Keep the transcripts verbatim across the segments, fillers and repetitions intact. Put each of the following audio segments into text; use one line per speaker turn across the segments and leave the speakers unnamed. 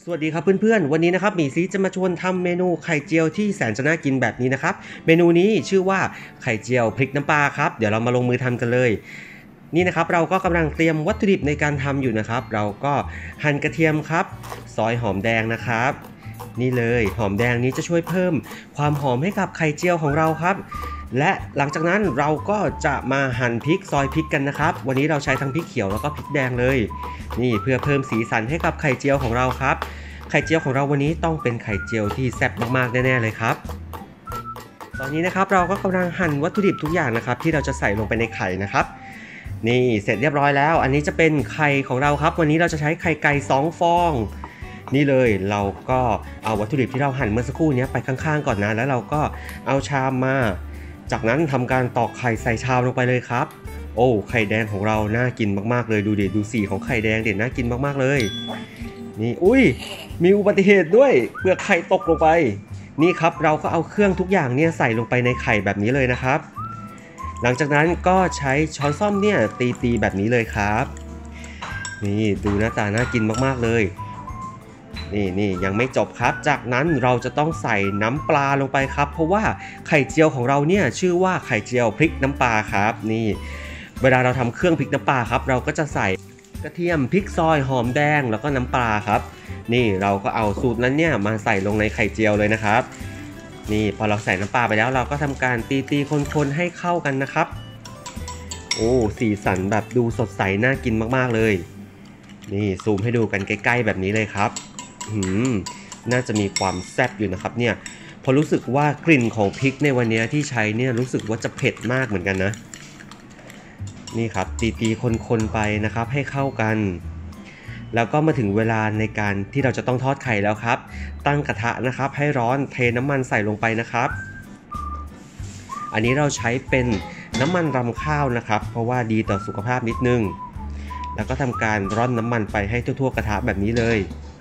สวัสดีครับเพื่อนๆวันนี้นะครับหมีซีจะมาชวนทำเมนูไข่เจียวที่แสนจะน่ากินแบบนี้นะครับเมนูนี้ชื่อว่าไข่เจียวพริกน้ำปลาครับเดี๋ยวเรามาลงมือทำกันเลยนี่นะครับเราก็กำลังเตรียมวัตถุดิบในการทำอยู่นะครับเราก็หั่นกระเทียมครับซอยหอมแดงนะครับนี่เลยหอมแดงนี้จะช่วยเพิ่มความหอมให้กับไข่เจียวของเราครับและหลังจากนั้นเราก็จะมาหั่นพริกซอยพริกกันนะครับวันนี้เราใช้ทั้งพริกเขียวแล้วก็พริกแดงเลยนี่เพื่อเพิ่มสีสันให้กับไข่เจียวของเราครับไข่เจียวของเราวันนี้ต้องเป็นไข่เจียวที่แซ่บมากๆแน่ๆเลยครับตอนนี้นะครับเราก็กำลังหั่นวัตถุดิบทุกอย่างนะครับที่เราจะใส่ลงไปในไข่นะครับนี่เสร็จเรียบร้อยแล้วอันนี้จะเป็นไข่ของเราครับวันนี้เราจะใช้ไข่ไก่สองฟองนี่เลยเราก็เอาวัตถุดิบที่เราหั่นเมื่อสักครู่นี้ไปข้างๆก่อนนะแล้วเราก็เอาชามมาจากนั้นทำการตอกไข่ใส่ชามลงไปเลยครับโอ้ไข่แดงของเราน่ากินมากๆเลยดูดิดูสีของไข่แดงเด่นน่ากินมากๆเลยนี่อุ้ยมีอุบัติเหตุด้วยเปลือกไข่ตกลงไปนี่ครับเราก็เอาเครื่องทุกอย่างเนี่ยใส่ลงไปในไข่แบบนี้เลยนะครับหลังจากนั้นก็ใช้ช้อนส้อมเนี่ยตีๆแบบนี้เลยครับนี่ดูหน้าตาน่ากินมากๆเลยนี่นี่ยังไม่จบครับจากนั้นเราจะต้องใส่น้ำปลาลงไปครับเพราะว่าไข่เจียวของเราเนี่ยชื่อว่าไข่เจียวพริกน้ำปลาครับนี่เวลาเราทำเครื่องพริกน้ำปลาครับเราก็จะใส่กระเทียมพริกซอยหอมแดงแล้วก็น้ำปลาครับนี่เราก็เอาสูตรนั้นเนี่ยมาใส่ลงในไข่เจียวเลยนะครับนี่พอเราใส่น้ำปลาไปแล้วเราก็ทำการตีตีคนๆให้เข้ากันนะครับโอ้สีสันแบบดูสดใสน่ากินมากๆเลยนี่ซูมให้ดูกันใกล้ๆแบบนี้เลยครับหืมน่าจะมีความแซ่บอยู่นะครับเนี่ยพอรู้สึกว่ากลิ่นของพริกในวันนี้ที่ใช้เนี่ยรู้สึกว่าจะเผ็ดมากเหมือนกันนะนี่ครับตีๆคนๆไปนะครับให้เข้ากันแล้วก็มาถึงเวลาในการที่เราจะต้องทอดไข่แล้วครับตั้งกระทะนะครับให้ร้อนเทน้ำมันใส่ลงไปนะครับอันนี้เราใช้เป็นน้ำมันรำข้าวนะครับเพราะว่าดีต่อสุขภาพนิดนึงแล้วก็ทำการร่อนน้ำมันไปให้ทั่วๆกระทะแบบนี้เลย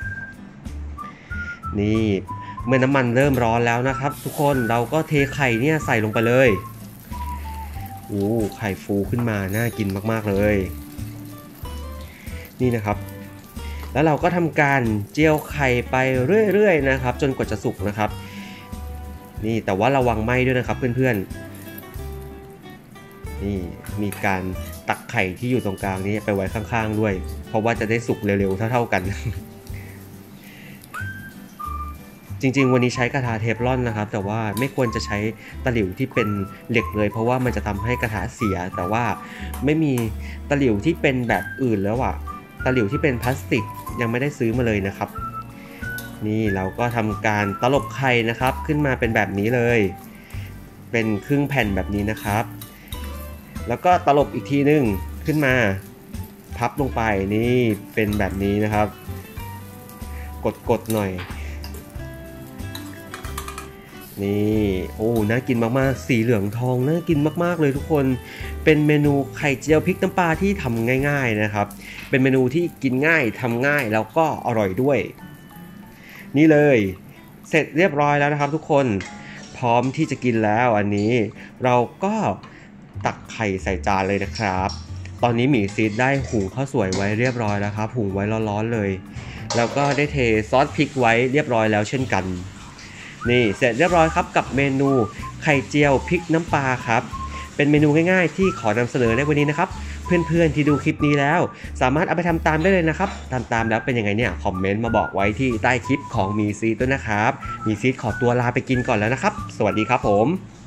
นี่เมื่อน้ำมันเริ่มร้อนแล้วนะครับทุกคนเราก็เทไข่เนี่ยใส่ลงไปเลยโอ้ไข่ฟูขึ้นมาน่ากินมากๆเลยนี่นะครับแล้วเราก็ทำการเจียวไข่ไปเรื่อยๆนะครับจนกว่าจะสุกนะครับนี่แต่ว่าระวังไหม้ด้วยนะครับเพื่อนๆนี่มีการตักไข่ที่อยู่ตรงกลางนี้ไปไว้ข้างๆด้วยเพราะว่าจะได้สุกเร็วๆเท่าๆกันจริงๆวันนี้ใช้กระทะเทฟลอนนะครับแต่ว่าไม่ควรจะใช้ตะหลิวที่เป็นเหล็กเลยเพราะว่ามันจะทำให้กระทะเสียแต่ว่าไม่มีตะหลิวที่เป็นแบบอื่นแล้วอะตะหลิวที่เป็นพลาสติกยังไม่ได้ซื้อมาเลยนะครับนี่เราก็ทำการตลบไข่นะครับขึ้นมาเป็นแบบนี้เลยเป็นครึ่งแผ่นแบบนี้นะครับแล้วก็ตลบอีกทีนึงขึ้นมาพับลงไปนี่เป็นแบบนี้นะครับกดๆหน่อยนี่โอ้น่ากินมากๆสีเหลืองทองน่ากินมากๆเลยทุกคนเป็นเมนูไข่เจียวพริกน้ำปลาที่ทำง่ายๆนะครับเป็นเมนูที่กินง่ายทำง่ายแล้วก็อร่อยด้วยนี่เลยเสร็จเรียบร้อยแล้วนะครับทุกคนพร้อมที่จะกินแล้วอันนี้เราก็ตักไข่ใส่จานเลยนะครับตอนนี้หมีซีดได้หุงข้าวสวยไว้เรียบร้อยแล้วครับหุงไว้ร้อนๆเลยแล้วก็ได้เทซอสพริกไว้เรียบร้อยแล้วเช่นกันนี่เสร็จเรียบร้อยครับกับเมนูไข่เจียวพริกน้ำปลาครับเป็นเมนูง่ายๆที่ขอนำเสนอในวันนี้นะครับเพื่อนๆที่ดูคลิปนี้แล้วสามารถเอาไปทำตามได้เลยนะครับทำตามแล้วเป็นยังไงเนี่ยคอมเมนต์มาบอกไว้ที่ใต้คลิปของมีซีดด้วยนะครับมีซีดขอตัวลาไปกินก่อนแล้วนะครับสวัสดีครับผม